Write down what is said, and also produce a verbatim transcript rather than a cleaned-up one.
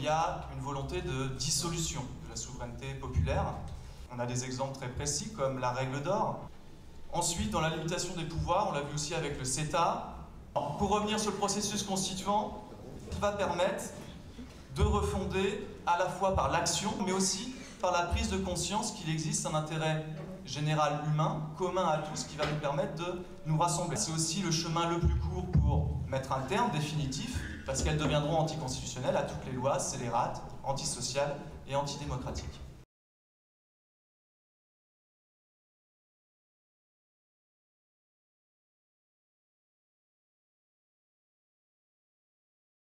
a une volonté de dissolution de la souveraineté populaire. On a des exemples très précis comme la règle d'or. Ensuite, dans la limitation des pouvoirs, on l'a vu aussi avec le CETA. Pour revenir sur le processus constituant, qui va permettre de refonder à la fois par l'action, mais aussi par la prise de conscience qu'il existe un intérêt général humain, commun à tous, qui va nous permettre de nous rassembler. C'est aussi le chemin le plus court pour mettre un terme définitif, parce qu'elles deviendront anticonstitutionnelles à toutes les lois scélérates, antisociales et antidémocratiques.